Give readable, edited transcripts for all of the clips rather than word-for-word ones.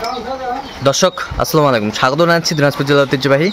দর্শক আসসালামু আলাইকুম, স্বাগত জানাচ্ছি দিনাজপুর জেলার ঐতিহ্যবাহী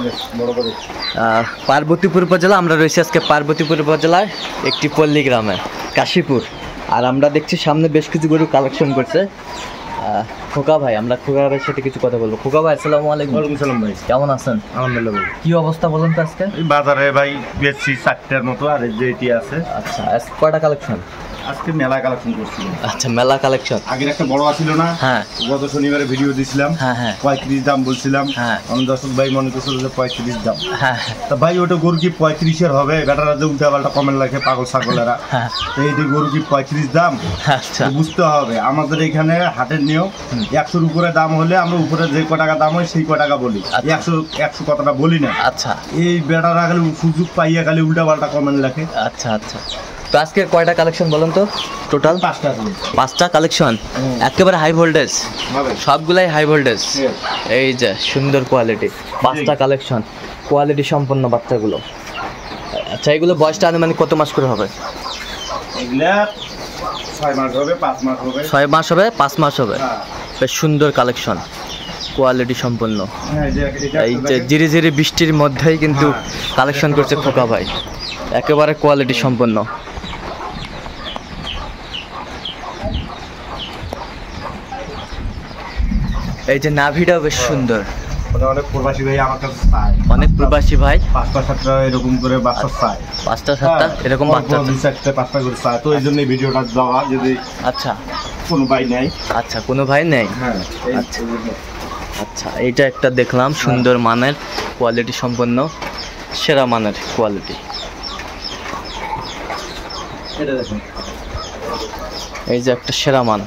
পার্বতীপুর উপজেলা। আমরা রয়েছি আজকে পার্বতীপুর উপজেলার একটি পল্লী গ্রামে কাশীপুর। আর আমরা দেখছি সামনে বেশ কিছু গরু কালেকশন করছে খোকা ভাই। আমরা খোকা ভাইয়ের সাথে কিছু কথা বলবো। খোকা ভাই আসসালামু আলাইকুম। ওয়ালাইকুম সালাম ভাই, কেমন আছেন? আলহামদুলিল্লাহ ভাই। কি অবস্থা বলুন তো আজকে? এই বাজারে ভাই বেশি 4টার মতো আর যেটি আছে। আচ্ছা, আজকে কয়টা কালেকশন? আজকে মেলা কালেকশন করছিলাম। আচ্ছা, মেলা কালেকশন। আগের একটা বড় ছিল না? হ্যাঁ, গত শনিবারে ভিডিও দিছিলাম। হ্যাঁ হ্যাঁ 35 দাম বলছিলাম। হ্যাঁ, আমি দর্শক ভাই মনে করছিল যে 35 দাম। হ্যাঁ তা ভাই ওটা গরু কি 35-এর হবে? বেটারা যে উল্টা পাল্টা কমেন্ট লাগে পাগল ছাগলেরা। হ্যাঁ, তো এই গরু কি 35 দাম? আচ্ছা তো বুঝতে হবে আমাদের এখানে হাটের নিয়ম 100-র উপরে দাম হলে আমরা উপরে যে ক টাকা দাম হয় সেই ক টাকা বলি। 100 কথাটা বলি না। আচ্ছা, এই বেটারা খালি সুযোগ পাইয়া খালি উল্টা পাল্টা কমেন্ট লেখে। আচ্ছা আচ্ছা। তো আজকে কয়টা কালেকশন বলুন তো? টোটাল 5টা কালেকশন, একেবারে হাই ভোল্টেজ, সবগুলাই হাই ভোল্টেজ। এই যে সুন্দর কোয়ালিটি, 5টা কালেকশন, কোয়ালিটি সম্পন্ন বাচ্চাগুলো। আচ্ছা, এগুলো বয়সটা আনুমানিক কত মাস করে হবে? এগুলা 6 মাস হবে, 5 মাস হবে। 6 মাস হবে, 5 মাস হবে। বেশ সুন্দর কালেকশন, কোয়ালিটি সম্পন্ন। এই যে ধীরে ধীরে বৃষ্টির মধ্যেই কিন্তু কালেকশন করছে খোকা ভাই, একেবারে কোয়ালিটি সম্পন্ন। এই যে নাভিটাও বেশ সুন্দর। অনেক প্রবাসী ভাই আমার কাছে চায়, অনেক প্রবাসী ভাই 5টা-7টা এরকম করে বাচ্চা চায়। 5টা-7টা এরকম বাচ্চা, 2-4-5টা করে চায়। তো এই জন্য ভিডিওটা দেওয়া, যদি আচ্ছা কোনো ভাই নেই। আচ্ছা, কোনো ভাই নেই। হ্যাঁ, আচ্ছা আচ্ছা, এইটা একটা দেখলাম সুন্দর মানের, কোয়ালিটি সম্পন্ন, সেরা মানের কোয়ালিটি। এটা দেখুন, এই যে একটা সেরা মান।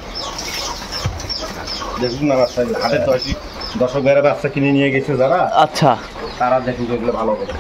দেখুন না বাচ্চা হাটের দর্শক ভাইরা বাচ্চা কিনে নিয়ে গেছে যারা, আচ্ছা তারা দেখুন এগুলো ভালো করে।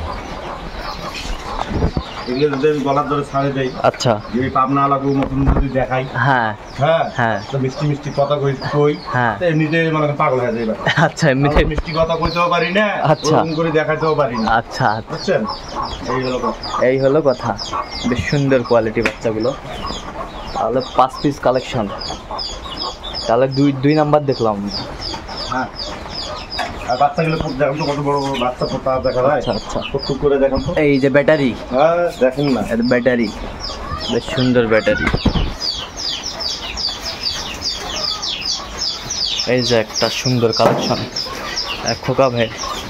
এগুলো যদি আমি গলার ধরে ছাড়ে দেই, আচ্ছা, যদি পাবনা আলাদা নতুন যদি দেখাই, হ্যাঁ হ্যাঁ হ্যাঁ তো মিষ্টি মিষ্টি কথা কই, হ্যাঁ, তো এমনিতে মানে পাগল হয়ে যাবে। আচ্ছা, এমনিতে মিষ্টি কথা কইতেও পারি না, আচ্ছা, ওরকম করে দেখাতেও পারি না। আচ্ছা, বুঝছেন? এই হলো কথা। এই হলো কথা। বেশ সুন্দর কোয়ালিটি বাচ্চাগুলো। তাহলে 5 পিস কালেকশন, তাহলে দুই নাম্বার দেখলাম। হ্যাঁ, আর বাচ্চাগুলো দেখুন তো কত বড় বড় বাচ্চা পোতা দেখা যায়। আচ্ছা আচ্ছা, খুব করে দেখুন তো। এই যে ব্যাটারি, হ্যাঁ দেখেন না, এটা ব্যাটারি, বেশ সুন্দর ব্যাটারি। এই যে একটা সুন্দর কালেকশন খোকা ভাই।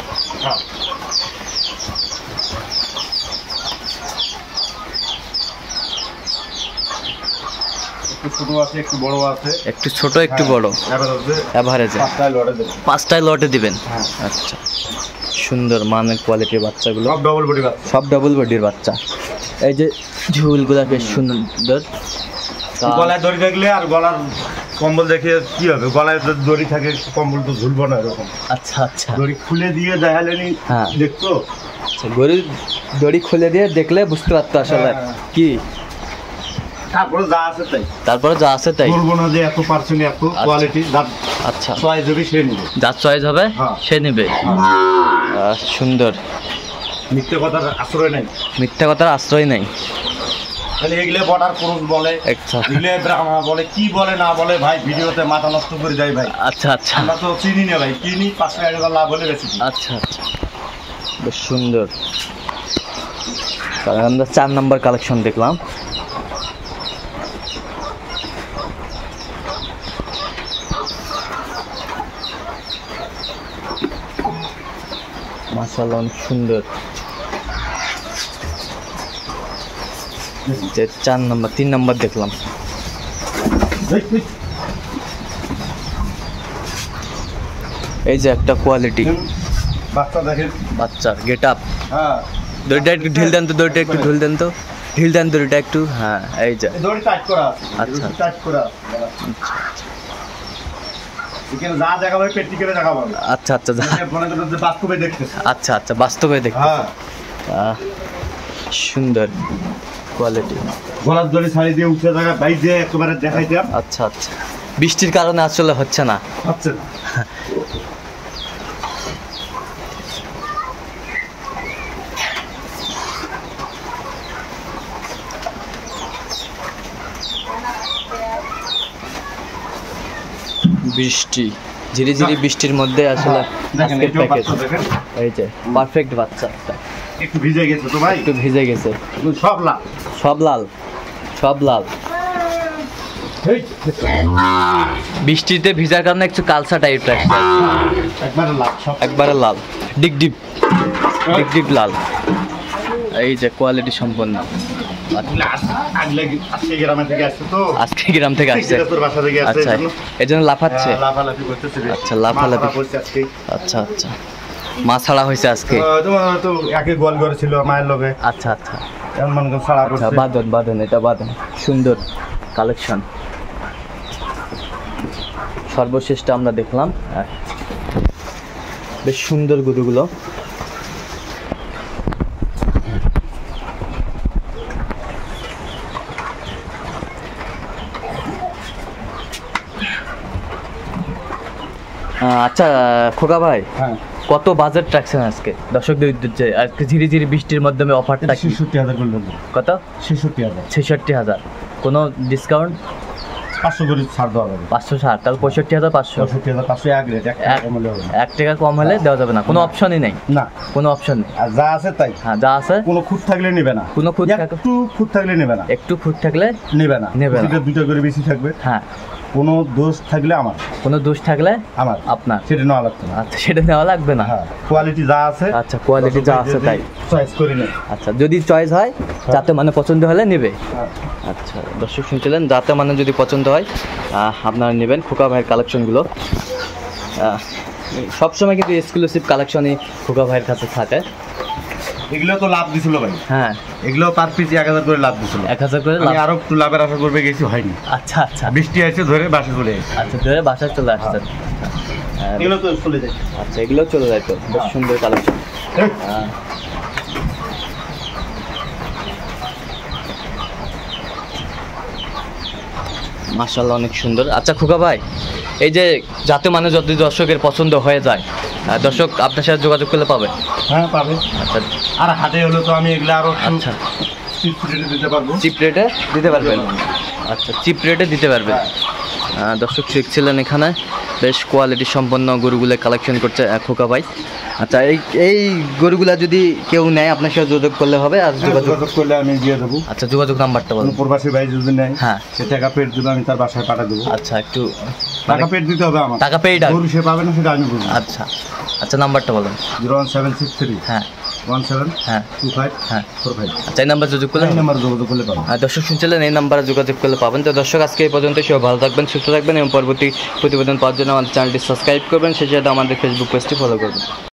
একটু ছোট আছে, একটু বড় আছে, একটু ছোট একটু বড়, এভারেজে 5টায় লটে দিবেন। আচ্ছা, সুন্দর মানের কোয়ালিটির বাচ্চাগুলো, সব ডবল বডি বাচ্চা, সব ডাবল বডির বাচ্চা। এই যে ঝুলগুলা বেশ সুন্দর। গলায় দড়ি দেখলে আর গলার কম্বল দেখে কি হবে? গলায় দড়ি থাকে, কম্বল তো ঝুলবো না এরকম। আচ্ছা আচ্ছা, দড়ি খুলে দিয়ে দেখালেনি, হ্যাঁ দেখতো। আচ্ছা, গরুর দড়ি খুলে দিয়ে দেখলে বুঝতে পারতো আসলে কি। তারপরে যা আছে তাই, তারপরে যা আছে তাই, বলবো না যে 100% এত কোয়ালিটি। আচ্ছা, চয়েস হবে সে নিবে, যার চয়েস হবে সে নেবে। সুন্দর, মিথ্যে কথার আশ্রয় নাই, মিথ্যা কথার আশ্রয় নাই। তাহলে এগুলো বর্ডার ক্রস বলে, আচ্ছা, এগুলো ব্রাহ্মা বলে, কি বলে না বলে ভাই, ভিডিওতে মাথা নষ্ট করে যায় ভাই। আচ্ছা আচ্ছা, আমরা তো চিনি না ভাই, কিনি 5 টাকা লাভ হলে বেশি। আচ্ছা আচ্ছা, বেশ সুন্দর। তাহলে আমরা 4 নাম্বার কালেকশন দেখলাম। মাশাআল্লাহ, অনেক সুন্দর। যে 4 নাম্বার, 3 নাম্বার দেখলাম। এই যে একটা কোয়ালিটি বাচ্চা দেখেন, বাচ্চার গেট আপ। হ্যাঁ দড়িটা একটু ঢিল দেন তো, দড়িটা একটু ঢিল দেন তো, ঢিল দেন দড়িটা একটু। হ্যাঁ, এই যে দড়ি টাইট করা আছে। আচ্ছা, টাইট করা এখানে যা দেখাবো প্র্যাকটিক্যালে দেখাবো। আচ্ছা আচ্ছা, মনে করেন যে বাস্তবে দেখতে। আচ্ছা আচ্ছা, বাস্তবে দেখতে। হ্যাঁ, সুন্দর কোয়ালিটি। গলার দড়ি ছাড়ি দিয়ে উঠে থাকা ভাই যে একেবারে দেখাইতে। আচ্ছা আচ্ছা, বৃষ্টির কারণে আসলে হচ্ছে না। আচ্ছা, বৃষ্টি। ঝিরি ঝিরি বৃষ্টির মধ্যে আসলে দেখেন আজকের এটাও প্যাকেজ। বাচ্চা দেখেন এই যে পারফেক্ট বাচ্চা একটা। একটু ভিজে গেছে তো ভাই, একটু ভিজে গেছে, সব লাল। সব লাল, সব লাল। এই, বৃষ্টিতে ভিজার কারণে একটু কালসা টাইপ রাখছে, একবারে লাল সব। একবারে লাল, ডিপ ডিপ ডিপ ডিপ লাল। এই যে কোয়ালিটি সম্পন্ন। আজকে গ্রামে থেকে আসছে তো, আজকে গ্রাম থেকে আসছে, তোর বাসা থেকে আসছে, আচ্ছা এই জন্য লাফাচ্ছে। লাফালাফি করতেছে রে। আচ্ছা, লাফালাফি। মা করছে আজকে। আচ্ছা আচ্ছা, মা ছাড়া হয়েছে আজকে। তোমার তো একে গোয়াল ঘরে ছিল মায়ের লগে, আচ্ছা আচ্ছা এমন মনে করো ছাড়া আচ্ছা, করছে। বাঁধন বাঁধন, এটা বাঁধন, সুন্দর কালেকশন। সর্বশেষটা আমরা দেখলাম, বেশ সুন্দর গরুগুলো। আচ্ছা খোকা ভাই, হ্যাঁ, কত বাজেট রাখছেন আজকে দর্শকদের উদ্দেশ্যে? আজকে ঝিরি ঝিরি বৃষ্টির মাধ্যমে অফারটা কি? 66,000 করলেন। কত? 66,000, 66,000। কোনো ডিসকাউন্ট? 500 করে ছাড় দেওয়া যাবে। 560, তাহলে 65,500। 65,500 এক রেট, এক টাকা কম হলে হবে না। 1 টাকা কম হলে দেওয়া যাবে না, কোনো অপশনই নেই, না, কোনো অপশন নেই। আর যা আছে তাই। হ্যাঁ, যা আছে কোনো খুঁত থাকলে নেবে না, কোনো খুঁত থাকলে- একটু খুঁত থাকলে নেবে না, একটু ফুট থাকলে নেবে না, নেবে না। প্রতিটা দুটো করে বেশি থাকবে। হ্যাঁ, কোনো দোষ থাকলে আমার, কোনো দোষ থাকলে আমার আপনার। সেটা নেওয়া লাগতো না। আচ্ছা, সেটা নেওয়া লাগবে না। হ্যাঁ, কোয়ালিটি যা আছে, আচ্ছা, কোয়ালিটি যা আছে তাই। চয়েস করি না। আচ্ছা, যদি চয়েস হয়, যাতে মানে পছন্দ হলে নেবে। হ্যাঁ। আচ্ছা, দর্শক শুনছিলেন, যাতে মানে যদি পছন্দ হয় আপনারা নেবেন খোকা ভাইয়ের কালেকশনগুলো। সবসময় কিন্তু এক্সক্লুসিভ কালেকশনই খোকা ভাইয়ের কাছে থাকে। এগুলো তো লাভ দিছিল ভাই, হ্যাঁ, এগুলো পার পিস 1,000 করে লাভ দিছিল। 1,000 করে আমি লাভ। আরো একটু লাভের আশা করবে গেছি, হয়নি। আচ্ছা আচ্ছা বৃষ্টি আছে ধরে বাসে চলে এসেছি। আচ্ছা, ধরে বাসায় চলে আসছেন। এগুলো তো চলে যায়। আচ্ছা, এগুলো চলে যায় তো, বেশ সুন্দর কালেকশন। মাশাআল্লাহ, অনেক সুন্দর। আচ্ছা খোকা ভাই, এই যে যাতে মানে যদি দর্শকের পছন্দ হয়ে যায়, দর্শক আপনার সাথে যোগাযোগ করলে পাবে? হ্যাঁ, পাবে। আচ্ছা আর হাটে হলো তো আমি এগুলো আরো আচ্ছা, চিপ রেটে দিতে পারবো। চিপ রেটে দিতে পারবেন? আচ্ছা, চিপ রেটে দিতে পারবেন। দর্শক শিখছিলেন এখানে, বেশ কোয়ালিটি সম্পন্ন গরুগুলো কালেকশন করছে খোকা ভাই। আচ্ছা, এই গরুগুলা যদি কেউ নেয় আপনার সাথে যোগাযোগ করলে হবে? আর যোগাযোগ যোগাযোগ করলে আমি দিয়ে দেবো। আচ্ছা, যোগাযোগ নাম্বারটা বলুন। কোনো প্রবাসী ভাই যদি নেয়, হ্যাঁ। সে টাকা পেড দিলে আমি তার বাসায় পাঠিয়ে দেবো। আচ্ছা, একটু টাকা পেড দিতে হবে আমার। টাকা পেইড? গরু সে পাবে না সেটা আমি বলবো। আচ্ছা আচ্ছা, নাম্বারটা বলুন। 01763 হ্যাঁ 17 হ্যাঁ 25 হ্যাঁ 45। আচ্ছা, এই নাম্বার যোগাযোগ করলে এই নাম্বার যোগাযোগ করলে পাবো। দর্শক শুনছিলেন, এই নাম্বারে যোগাযোগ করলে পাবেন। তো দর্শক, আজকে এই পর্যন্ত। সবাই ভালো থাকবেন, সুস্থ থাকবেন এবং পরবর্তী প্রতিবেদন পাওয়ার জন্য আমাদের চ্যানেলটি সাবস্ক্রাইব করবেন, সেই সাথে আমাদের ফেসবুক পেজটি ফলো করবেন।